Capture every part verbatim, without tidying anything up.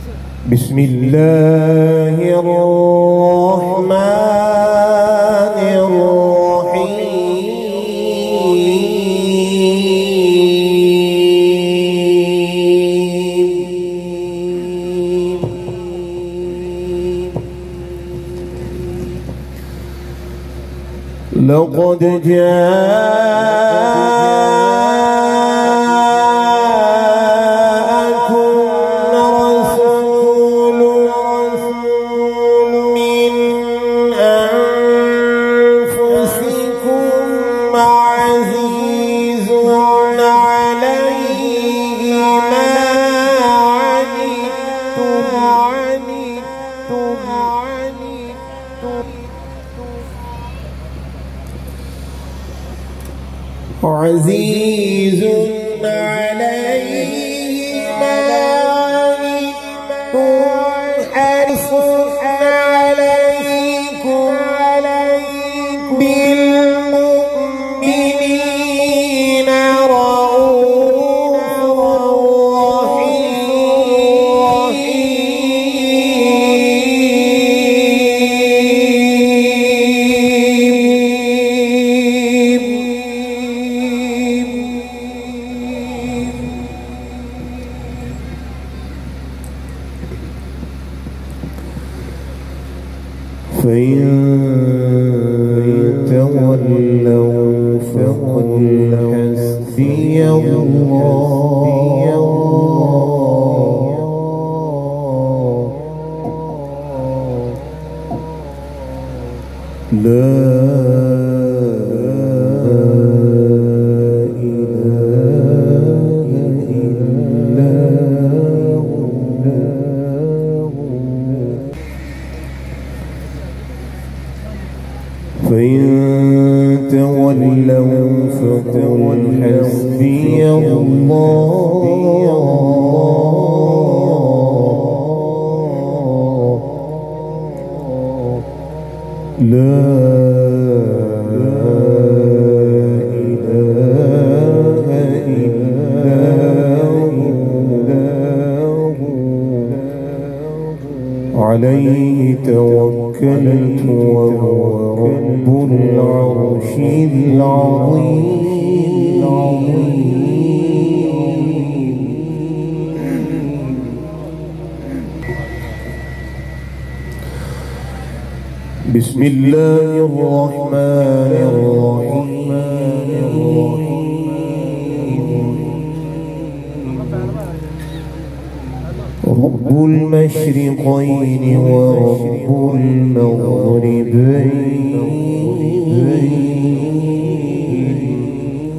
بسم الله الرحمن الرحيم. لقد جاءكم رسول من أنفسكم عزيز عليه ما عنتم عزيز عليه ما عنتم حريص عليكم بالمؤمنين رؤوف فإن تولوا فقل حسبي الله لا فإن تولوا فقل حسبي الله لا إله إلا هو عليه توكلت وهو رب العرش العظيم. بسم الله الرحمن الرحيم. رب المشرقين ورب المغربين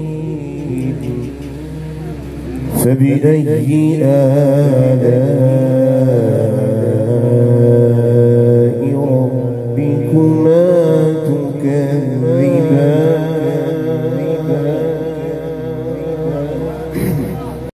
فبأي آلاء